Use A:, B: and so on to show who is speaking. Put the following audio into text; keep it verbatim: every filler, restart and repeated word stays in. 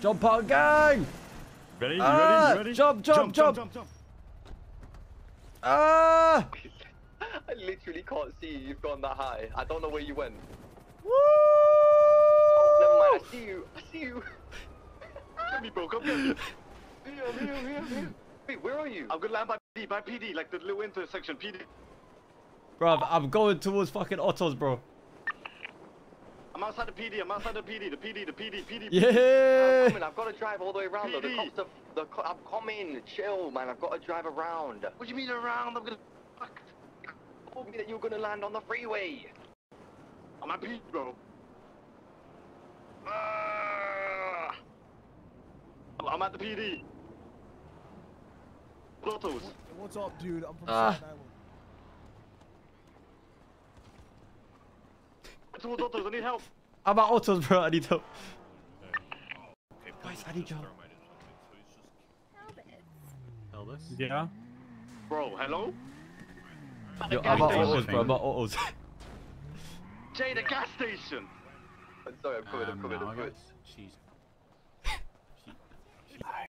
A: Jump out, gang!
B: Ready? You
A: Ah,
B: ready? You ready?
A: Jump, jump, jump!
B: jump, jump, jump.
A: Ah!
C: I literally can't see you. You've gone that high. I don't know where you went.
A: Woo!
C: Oh, never mind. I see you. I see you.
B: Get me, bro. Come get me.
C: Here, here, here, here. Wait, where are you?
B: I'm gonna land by P D, by P D, like the little intersection, P D.
A: Bro, I'm going towards fucking autos, bro.
B: I'm outside the P D, I'm outside the P D, the P D, the P D, P D.
A: Yeah!
C: I'm coming. I've got to drive all the way around. Though. The
B: P D.
C: cops are. The co I'm coming. Chill, man. I've got to drive around.
B: What do you mean around? I'm gonna. Fuck.
C: You told me that you were gonna land on the freeway.
B: I'm at P D, bro. Ah! I'm at the P D. Autos.
D: What's up, dude? I'm from
A: Ah.
D: Staten Island.
B: Towards autos, I need help.
A: I'm at autos, bro. I need help. Guys, I need help.
E: Elvis?
F: Yeah.
B: Bro, hello?
A: Yo, I'm at autos, bro. I'm at autos.
B: Jay, the gas station.
C: I'm sorry. I'm coming. I'm
E: Um,
C: coming.
E: no,
C: I'm
E: I
C: coming.
E: got- She's